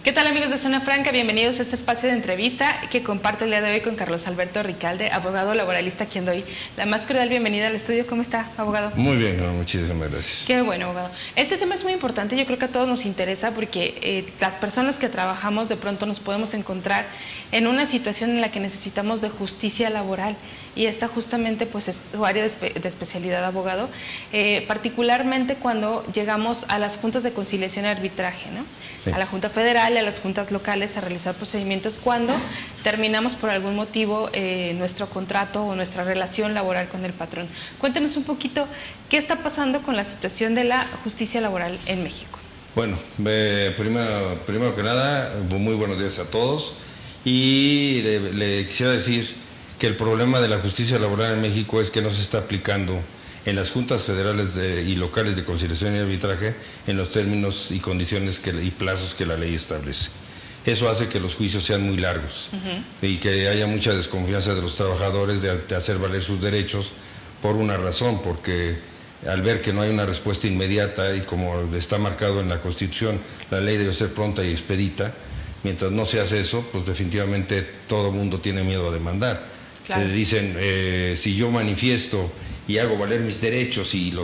¿Qué tal, amigos de Zona Franca? Bienvenidos a este espacio de entrevista que comparto el día de hoy con Carlos Alberto Ricalde, abogado laboralista, a quien doy la más cordial bienvenida al estudio. ¿Cómo está, abogado? Muy bien, muchísimas gracias. Qué bueno, abogado. Este tema es muy importante, yo creo que a todos nos interesa porque las personas que trabajamos de pronto nos podemos encontrar en una situación en la que necesitamos de justicia laboral, y esta justamente pues es su área de especialidad, abogado, particularmente cuando llegamos a las juntas de conciliación y arbitraje, ¿no? Sí. A la Junta Federal y a las juntas locales a realizar procedimientos cuando terminamos por algún motivo nuestro contrato o nuestra relación laboral con el patrón. Cuéntenos un poquito qué está pasando con la situación de la justicia laboral en México. Bueno, primero que nada, muy buenos días a todos, y le quisiera decir que el problema de la justicia laboral en México es que no se está aplicando en las juntas federales y locales de conciliación y arbitraje en los términos y condiciones y plazos que la ley establece. Eso hace que los juicios sean muy largos y que haya mucha desconfianza de los trabajadores de hacer valer sus derechos por una razón, porque al ver que no hay una respuesta inmediata y como está marcado en la Constitución, la ley debe ser pronta y expedita. Mientras no se hace eso, pues definitivamente todo el mundo tiene miedo a demandar. Claro. Dicen, si yo manifiesto y hago valer mis derechos y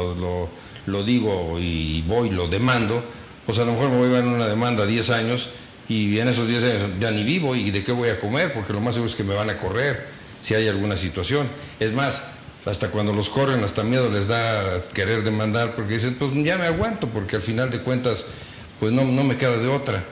lo digo y lo demando, pues a lo mejor me voy a dar una demanda 10 años y en esos 10 años ya ni vivo, y de qué voy a comer, porque lo más seguro es que me van a correr si hay alguna situación. Es más, hasta cuando los corren, hasta miedo les da querer demandar, porque dicen, pues ya me aguanto, porque al final de cuentas pues no me queda de otra.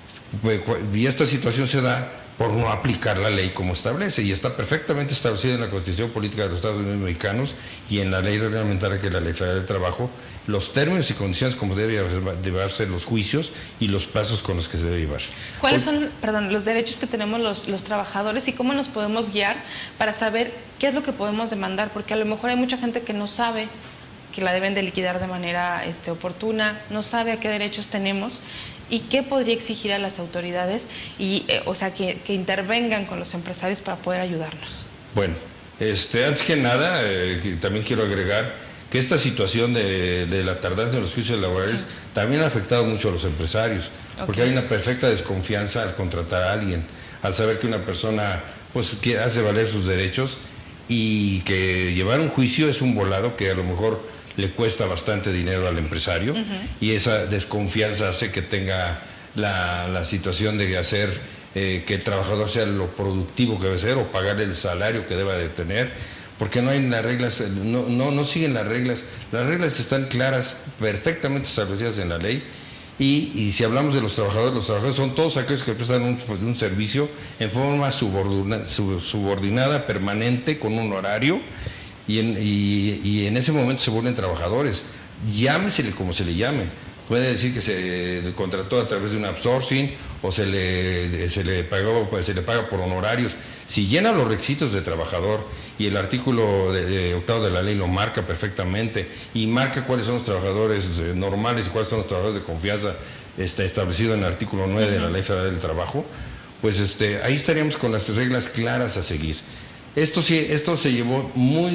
Y esta situación se da por no aplicar la ley como establece, y está perfectamente establecida en la Constitución Política de los Estados Unidos Mexicanos y en la ley reglamentaria, que es la Ley Federal del Trabajo, los términos y condiciones como deben llevarse los juicios y los plazos con los que se debe llevar. ¿Cuáles son, los derechos que tenemos los trabajadores y cómo nos podemos guiar para saber qué es lo que podemos demandar? Porque a lo mejor hay mucha gente que no sabe que la deben de liquidar de manera oportuna, no sabe a qué derechos tenemos y qué podría exigir a las autoridades, y o sea, que intervengan con los empresarios para poder ayudarnos. Bueno, antes que nada, también quiero agregar que esta situación de la tardanza en los juicios laborales también ha afectado mucho a los empresarios, porque hay una perfecta desconfianza al contratar a alguien, al saber que una persona pues que hace valer sus derechos, y que llevar un juicio es un volado que a lo mejor le cuesta bastante dinero al empresario, y esa desconfianza hace que tenga la situación de hacer que el trabajador sea lo productivo que debe ser, o pagarle el salario que deba de tener, porque no hay las reglas, no siguen las reglas están claras, perfectamente establecidas en la ley. Y si hablamos de los trabajadores son todos aquellos que prestan un servicio en forma subordinada, permanente, con un horario, y en ese momento se vuelven trabajadores, llámesele como se le llame. Puede decir que se contrató a través de un outsourcing o se le paga por honorarios. Si llena los requisitos de trabajador, y el artículo octavo de la ley lo marca perfectamente, y marca cuáles son los trabajadores normales y cuáles son los trabajadores de confianza, está establecido en el artículo 9 de la Ley Federal del Trabajo, pues ahí estaríamos con las reglas claras a seguir. Esto se llevó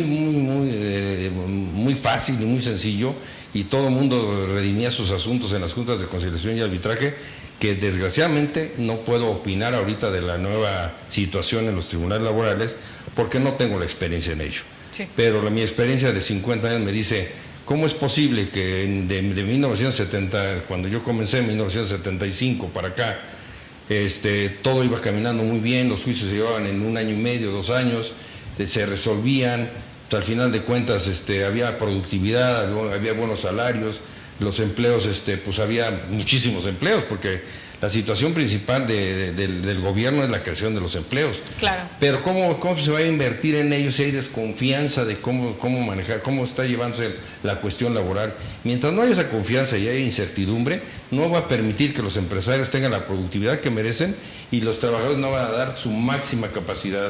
muy fácil y muy sencillo, y todo el mundo redimía sus asuntos en las juntas de conciliación y arbitraje, que desgraciadamente no puedo opinar ahorita de la nueva situación en los tribunales laborales porque no tengo la experiencia en ello. Sí. Pero mi experiencia de 50 años me dice, ¿cómo es posible que de 1970, cuando yo comencé en 1975 para acá, todo iba caminando muy bien, los juicios se llevaban en 1 año y medio, 2 años, se resolvían, al final de cuentas había productividad, había buenos salarios, los empleos, pues había muchísimos empleos, porque la situación principal del gobierno es la creación de los empleos. Claro. Pero ¿cómo se va a invertir en ellos si hay desconfianza de cómo manejar, cómo está llevándose la cuestión laboral? Mientras no haya esa confianza y haya incertidumbre, no va a permitir que los empresarios tengan la productividad que merecen, y los trabajadores no van a dar su máxima capacidad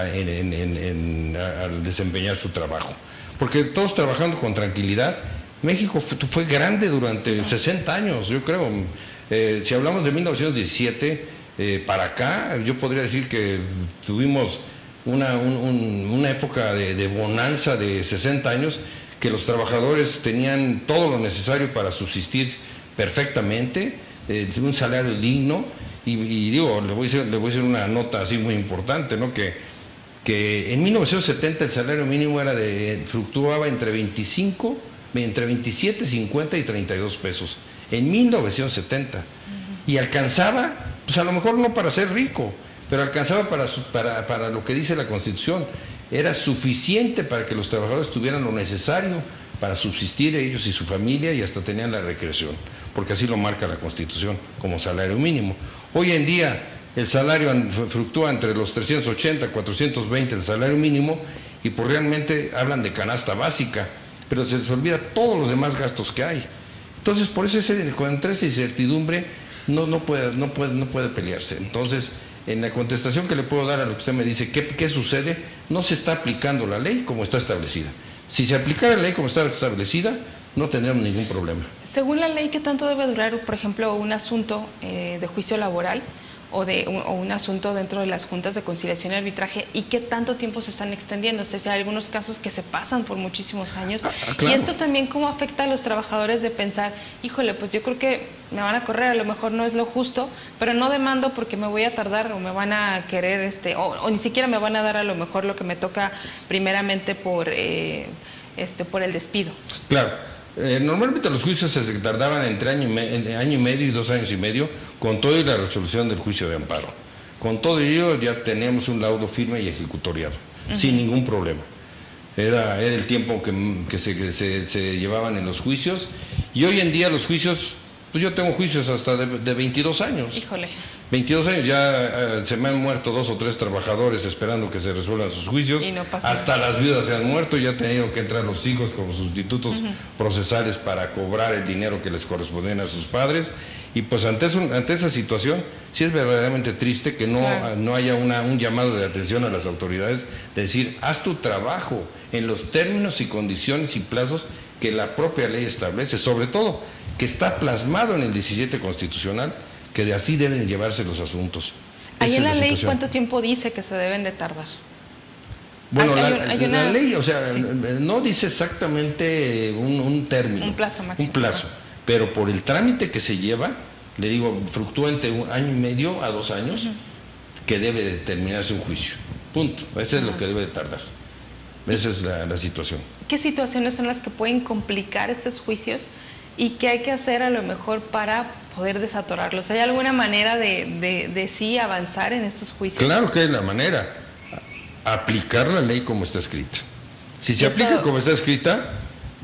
al desempeñar su trabajo. Porque todos trabajando con tranquilidad. México fue grande durante 60 años, yo creo. Si hablamos de 1917 para acá, yo podría decir que tuvimos una época de bonanza de 60 años, que los trabajadores tenían todo lo necesario para subsistir perfectamente, un salario digno, y digo, le voy a decir una nota así muy importante, ¿no? Que en 1970 el salario mínimo fluctuaba entre 27, 50 y 32 pesos, en 1970, y alcanzaba, pues a lo mejor no para ser rico, pero alcanzaba para lo que dice la Constitución, era suficiente para que los trabajadores tuvieran lo necesario para subsistir ellos y su familia, y hasta tenían la recreación, porque así lo marca la Constitución como salario mínimo. Hoy en día el salario fluctúa entre los 380, 420 el salario mínimo, y pues realmente hablan de canasta básica, pero se les olvida todos los demás gastos que hay. Entonces, por eso contra esa incertidumbre no puede pelearse. Entonces, en la contestación que le puedo dar a lo que usted me dice, ¿qué sucede? No se está aplicando la ley como está establecida. Si se aplicara la ley como está establecida, no tendríamos ningún problema. Según la ley, ¿qué tanto debe durar, por ejemplo, un asunto de juicio laboral o un asunto dentro de las juntas de conciliación y arbitraje, y qué tanto tiempo se están extendiendo? O sea, si hay algunos casos que se pasan por muchísimos años. Claro. Y esto también, ¿cómo afecta a los trabajadores de pensar, híjole, pues yo creo que me van a correr, a lo mejor no es lo justo, pero no demando porque me voy a tardar, o me van a querer, o ni siquiera me van a dar a lo mejor lo que me toca primeramente por el despido? Claro. Normalmente los juicios se tardaban entre año y medio y 2 años y medio, con todo y la resolución del juicio de amparo. Con todo ello ya teníamos un laudo firme y ejecutoriado, sin ningún problema. Era el tiempo que se llevaban en los juicios, y hoy en día los juicios, pues yo tengo juicios hasta de 22 años. Híjole. 22 años, ya se me han muerto 2 o 3 trabajadores esperando que se resuelvan sus juicios. Y no pasa hasta nada. las viudas se han muerto, ya han tenido que entrar los hijos como sustitutos procesales para cobrar el dinero que les correspondía a sus padres. Y pues ante esa situación, sí es verdaderamente triste que no haya un llamado de atención a las autoridades, de decir, haz tu trabajo en los términos y condiciones y plazos que la propia ley establece, sobre todo que está plasmado en el 17 constitucional, que de así deben llevarse los asuntos. Ahí en la ley, situación. ¿cuánto tiempo dice que se deben de tardar? Bueno, Hay una... la ley, o sea, sí, no dice exactamente un término. un plazo máximo. Un plazo, pero por el trámite que se lleva, le digo, fluctúa entre 1 año y medio a 2 años, que debe de terminarse un juicio. Punto. Eso es lo que debe de tardar. Esa es la situación. ¿Qué situaciones son las que pueden complicar estos juicios y qué hay que hacer a lo mejor para poder desatorarlos? ¿Hay alguna manera de sí avanzar en estos juicios? Claro que hay la manera. Aplicar la ley como está escrita. Si se aplica como está escrita,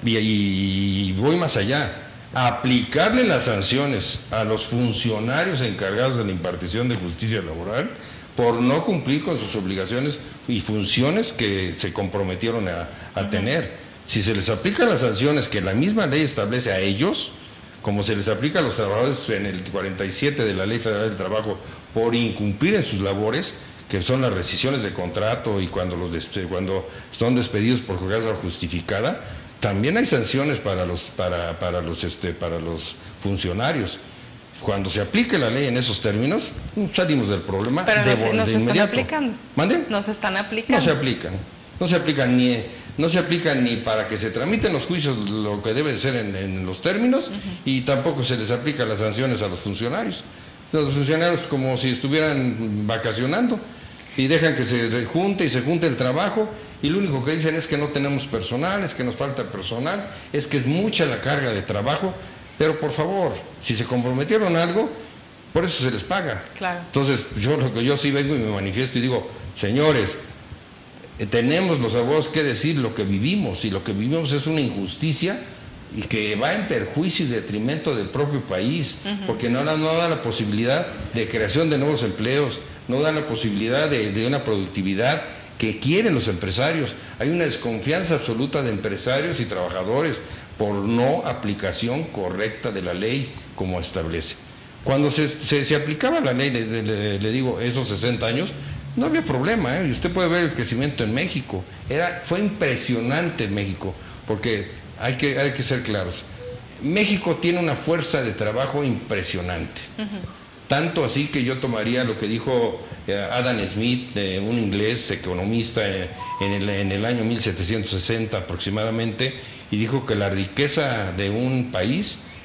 y voy más allá, aplicarle las sanciones a los funcionarios encargados de la impartición de justicia laboral por no cumplir con sus obligaciones y funciones que se comprometieron a tener. Si se les aplican las sanciones que la misma ley establece a ellos, como se les aplica a los trabajadores en el 47 de la Ley Federal del Trabajo por incumplir en sus labores, que son las rescisiones de contrato y cuando son despedidos por causa justificada, también hay sanciones para los funcionarios. Cuando se aplique la ley en esos términos, salimos del problema. Pero no se están inmediato. aplicando. ¿Mande? No se están aplicando. No se aplican. No se aplican ni para que se tramiten los juicios lo que debe de ser en los términos, y tampoco se les aplican las sanciones a los funcionarios. Los funcionarios como si estuvieran vacacionando y dejan que se junte el trabajo, y lo único que dicen es que no tenemos personal, es que nos falta personal, es que es mucha la carga de trabajo. Pero por favor, si se comprometieron a algo, por eso se les paga. Claro. Entonces, yo sí vengo y me manifiesto y digo, señores, tenemos los abogados que decir lo que vivimos, y lo que vivimos es una injusticia y que va en perjuicio y detrimento del propio país, porque no da la posibilidad de creación de nuevos empleos, no da la posibilidad de una productividad que quieren los empresarios. Hay una desconfianza absoluta de empresarios y trabajadores por no aplicación correcta de la ley como establece. Cuando se aplicaba la ley, le digo, esos 60 años, no había problema, y usted puede ver el crecimiento en México. Fue impresionante en México, porque hay que ser claros. México tiene una fuerza de trabajo impresionante. Tanto así que yo tomaría lo que dijo Adam Smith, un inglés economista, en el año 1760 aproximadamente, y dijo que la riqueza de un país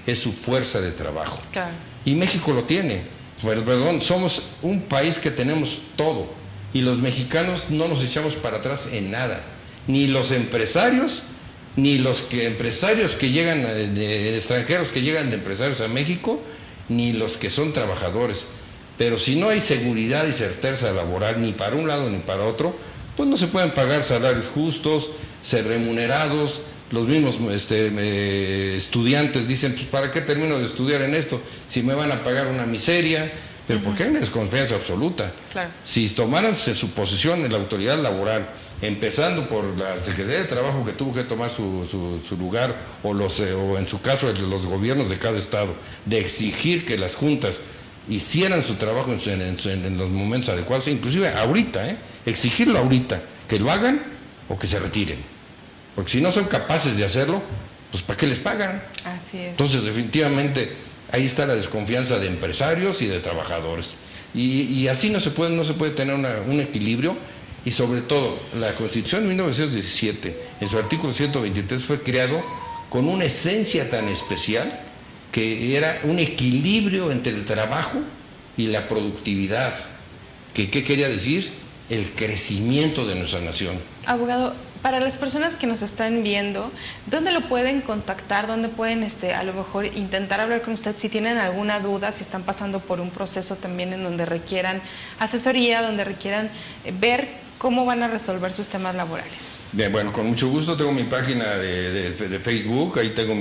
es su fuerza de trabajo. Claro. Y México lo tiene. Perdón, somos un país que tenemos todo. Y los mexicanos no nos echamos para atrás en nada. Ni los empresarios, ni los empresarios que llegan, extranjeros que llegan de empresarios a México, ni los que son trabajadores. Pero si no hay seguridad y certeza laboral, ni para un lado ni para otro, pues no se pueden pagar salarios justos, ser remunerados. Los mismos estudiantes dicen, pues ¿para qué termino de estudiar en esto si me van a pagar una miseria? Pero porque hay una desconfianza absoluta. Claro. Si tomaran su posición en la autoridad laboral, empezando por la Secretaría de Trabajo, que tuvo que tomar su lugar, o en su caso los gobiernos de cada estado, de exigir que las juntas hicieran su trabajo en los momentos adecuados, inclusive ahorita, exigirlo ahorita, que lo hagan o que se retiren. Porque si no son capaces de hacerlo, pues ¿para qué les pagan? Así es. Entonces, definitivamente, ahí está la desconfianza de empresarios y de trabajadores. Y así no se puede tener un equilibrio. Y sobre todo, la Constitución de 1917, en su artículo 123, fue creado con una esencia tan especial que era un equilibrio entre el trabajo y la productividad. ¿Qué quería decir? El crecimiento de nuestra nación. Abogado, para las personas que nos están viendo, ¿dónde lo pueden contactar? ¿Dónde pueden a lo mejor intentar hablar con usted si tienen alguna duda, si están pasando por un proceso también en donde requieran asesoría, donde requieran ver cómo van a resolver sus temas laborales? Bien, bueno, con mucho gusto. Tengo mi página de Facebook, ahí tengo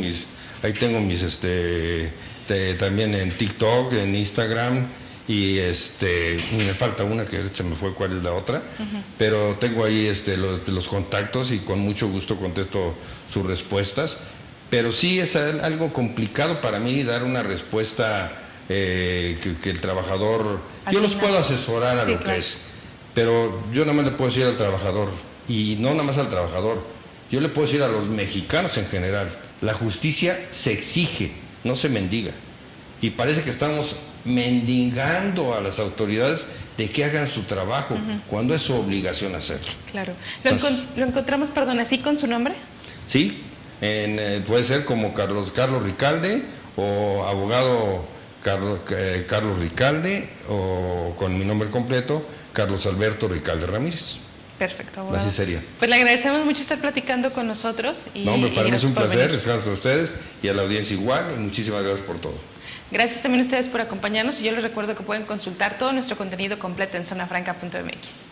también en TikTok, en Instagram. Y me falta una que se me fue, cuál es la otra, pero tengo ahí los contactos y con mucho gusto contesto sus respuestas. Pero sí es algo complicado para mí dar una respuesta que el trabajador... Yo los puedo asesorar a lo que es, pero yo nada más le puedo decir al trabajador, y no nada más al trabajador, yo le puedo decir a los mexicanos en general, la justicia se exige, no se mendiga. Y parece que estamos mendigando a las autoridades de que hagan su trabajo cuando es su obligación hacerlo. Claro. ¿Lo encontramos, perdón, así con su nombre? Sí, puede ser como Carlos Ricalde o abogado Carlos Ricalde, o con mi nombre completo, Carlos Alberto Ricalde Ramírez. Perfecto, abogado. Así sería. Pues le agradecemos mucho estar platicando con nosotros. No, para mí es un placer, les gracias a ustedes y a la audiencia igual, y muchísimas gracias por todo. Gracias también a ustedes por acompañarnos, y yo les recuerdo que pueden consultar todo nuestro contenido completo en zonafranca.mx.